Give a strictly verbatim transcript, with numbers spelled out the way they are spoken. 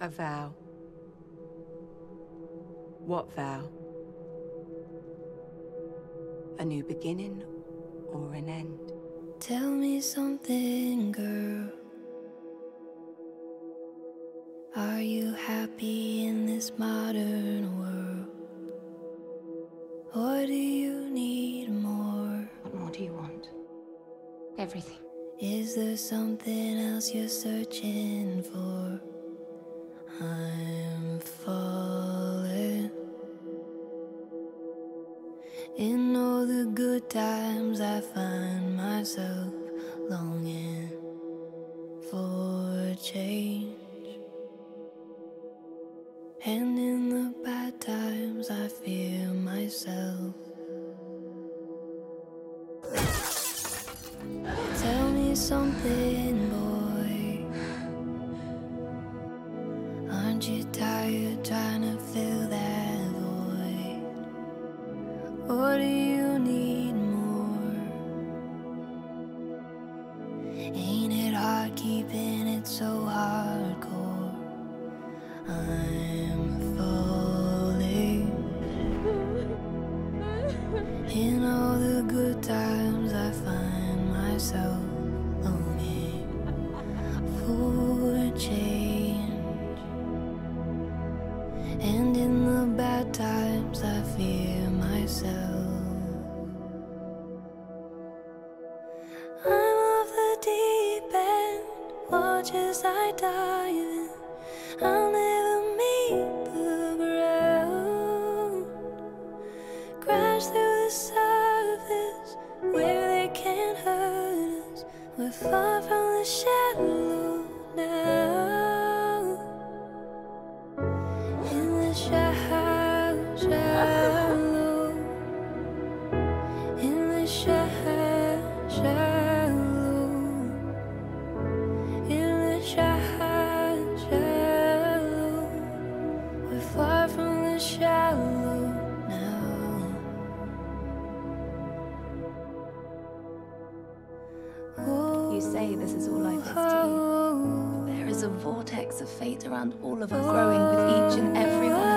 A vow. What vow? A new beginning or an end? Tell me something, girl. Are you happy in this modern world? Or do you need more? What more do you want? Everything. Is there something else you're searching for? I'm falling. In all the good times I find myself longing for change. And in the bad times I fear myself. Tell me something, boy. Aren't you tired trying to fill that void? Or do you need more? Ain't it hard keeping it so hardcore? I'm falling. In all the good times I find myself longing for change. And in the bad times I fear myself. I'm off the deep end, watch as I dive in. I'll never meet the ground. Crash through the surface where they can't hurt us. We're far from the shallow now. In the shallow, shallow. In the shallow, shallow. In the shallow, shallow. We're far from the shallow now. You say this is all life is to you. There is a vortex of fate around all of us, growing with each and every one